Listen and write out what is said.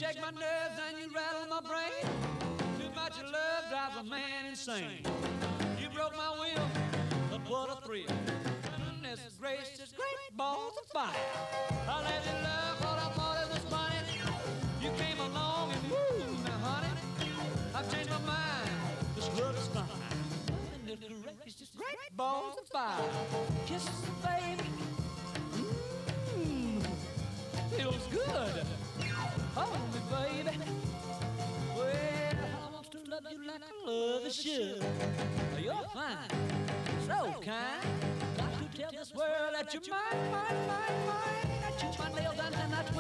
shake my nerves and you rattle my brain. Too much love drives a man insane. You broke my will, but what a thrill. Goodness gracious, great balls of fire. I let you love what I thought it was funny. You came along and woo, now honey, I've changed my mind. This love is fine. Goodness gracious, great balls of fire. Kisses, baby. Feels good. Hold me, baby. Well, I want to love you like I love a should. You're fine, so kind. Got to tell this world that you're mine, mine, mine, mine. That you my nails and I